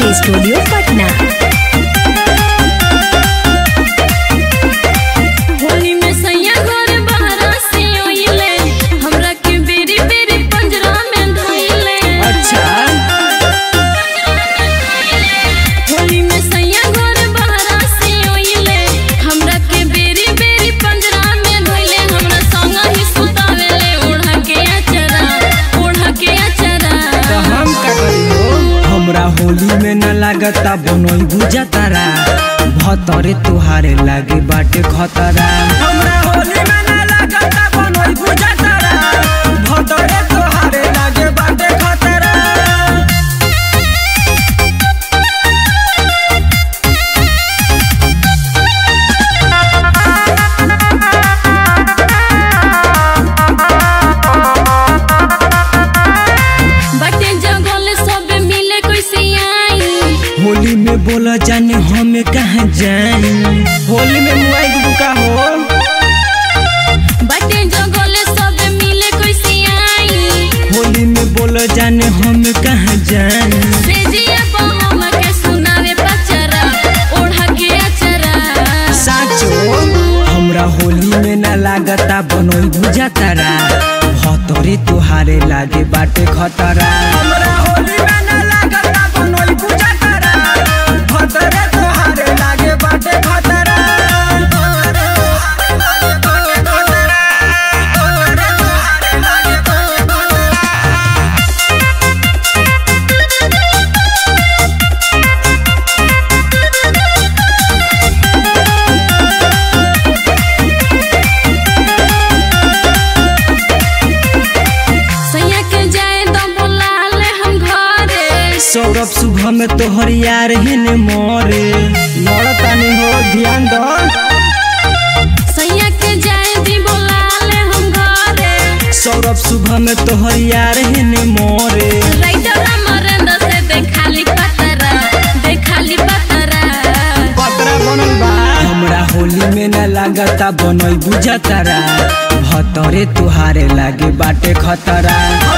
के स्टूडियो पटना। होली में सैया घर बाहर से ओइले हमरा के बेरी बेरी पंजरा में धइले। अच्छा होली में सैया घर बाहर से ओइले हमरा के बेरी बेरी पंजरा में धइले। हमरा संग ही सुतावेले ओढ़ा के अचरा तो हम का करियो। हमरा होली में न लागता बनोई बुझा तारा भतरे तुहारे लागे बाटे खतरा। हमरा होली में न लागता बनोई बुझा तारा भतरे तुहारे लागे बाटे खतरा। बटे जगल सब मिले कैसे आई। होली में बोला जाने हमें कहाँ जाई। होली में मुआई बुका हो बटे जगल सब मिले कैसे आई। होली में बोला जाने हमें कहाँ जाई। सेजिया बहम के सुनावे पचरा ओढ़ा के अचरा। साचो हमरा होली में न लागता बनोई बुझा तारा भतरे तुहारे लागे बाटे खतरा। हमरा होली में न लागता बनोई बुझा तारा भतरे तुहारे लागे बाटे खतरा। सैया के जाए तो बुला ले हम घरे। सौरभ सुबह में तोहर यार ही ने मोरे मरतानी हो ध्यान दो। सैया के जाए दी बुला ले हम घरे। सौरभ सुबह में तोहर यार ही ने मोरे। राइटर अमरेंद्र से देखाली पतरा पतरा बनल बा। हमरा होली में न लागता बनोई बुझा तारा भतरे तुहारे लागे बाटे खतरा।